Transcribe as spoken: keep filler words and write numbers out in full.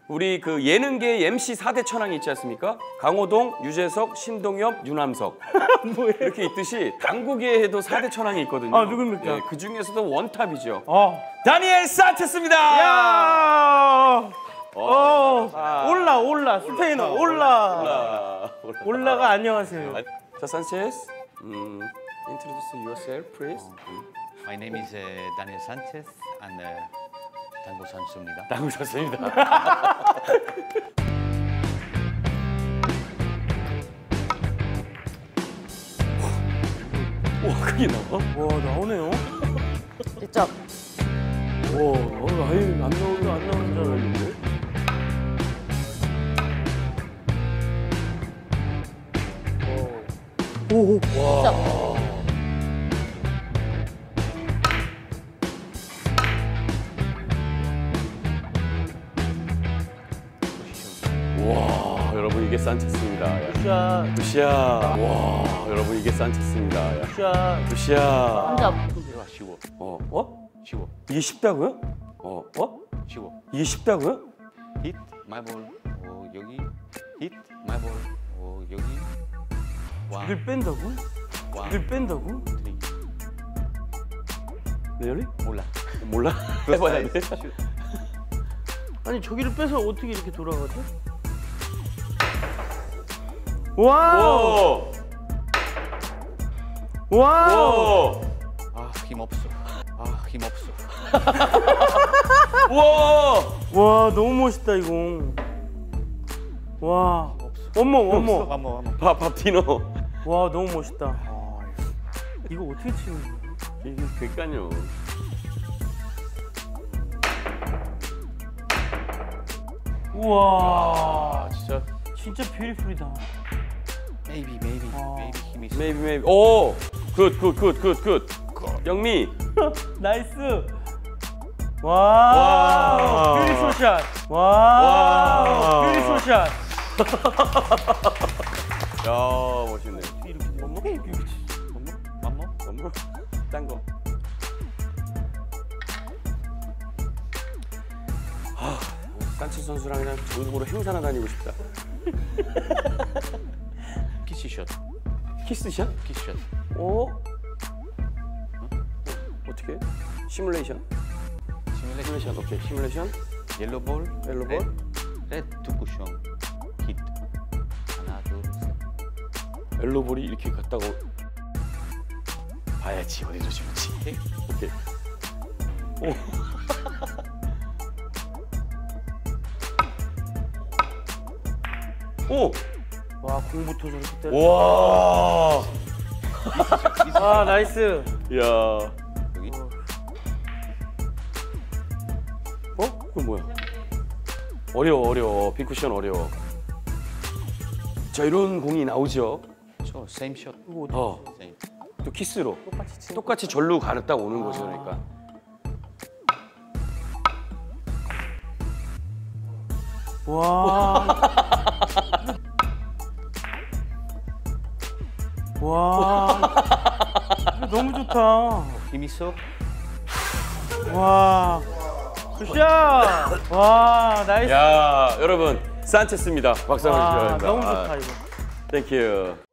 우리 그 예능계 엠씨 사 대 천왕이 있지 않습니까? 강호동, 유재석, 신동엽, 유남석. 이렇게 있듯이 당구계에도 사 대 천왕이 있거든요. 아, 누굽니까? 예, 그 중에서도 원탑이죠. 어. 다니엘 산체스입니다. 야! 어. 어. 아. 올라, 올라. 스페인어 올라. 올라. 올라. 올라가 안녕하세요. 자, 산체스. 음, introduce yourself, please. My name is uh, Daniel Sanchez and uh, 당구 선수입니다. 당구 선수입니다. 와, 그게 나와? 와, 나오네요. 진짜 와, 어, 아예 안 나오는 안 나오는 줄 알았는데. 오, 오. 진짜 와, 여러분 이게 산체스입니다. 야. 샷, 루시아. 와, 여러분 이게 산체스입니다. 야. 샷. 루시아. 혼자 이거 쉬워. 어, 어? 쉬워. 이게 쉽다고요? 어, 어? 쉬워. 이게 쉽다고요? Hit my ball. 어, 여기. Hit my ball. 어, 여기. 원, 이걸 뺀다고? 원, 이걸 뺀다고? 쓰리. really? 몰라. 몰라? 해봐야 돼. 아니, 저기를 빼서 어떻게 이렇게 돌아가지? 와우! 오! 와우! 오! 아, 힘 없어. 아, 힘 없어. 와! 와, 너무 멋있다, 이거. 와. 어머, 어머. 한번 한번. 밥, 밥 디노. 와, 너무 멋있다. 이거 어떻게 치는 거야? 이게 그니까요. 우와. 아, 진짜. 진짜 뷰티풀이다. Maybe, maybe, 아. maybe 힘 있어. Maybe, maybe. 오! 굿, 굿, 굿, 굿, 굿. 영미. 나이스. 와. 와. 뷰티풀 샷. 와. 와. 뷰티풀 샷. 야, 멋있네. 이렇게 돼. 엄마? 맘모? 엄마? 딴 거. 하, 산체 선수랑 그냥 전국으로 행사나 다니고 싶다. 키스샷. 키스샷? 키스샷. 오? 어? 어떻게? 시뮬레이션? 시뮬레이션. 시뮬레이션, 오케이. 시뮬레이션. 옐로우 볼. 옐로우 레드, 볼. 레드 두 쿠션. 힛. 하나, 둘, 셋. 엘로볼이 이렇게 갔다가 봐야지 어디서 지울지. 오케이. 오케이. 오. 오. 와, 공부터 저렇게 때려. 와. 아, 나이스. 야. 여기. 어? 그건 뭐야? 어려워, 어려워. 빅쿠션 어려워. 자, 이런 공이 나오죠. 저 same shot. 이거 어떻게 어. Same. 또 키스로. 똑같이 치는 똑같이 절로 갔다 오는 거죠, 그러니까. 와. 와. 이거 너무 좋다. 힘 있어? 와. 굿샷. 와, 나이스. 야, 여러분 산체스입니다. 박수 한번 와, 주셔야 됩니다. 너무 좋다, 이거. 땡큐.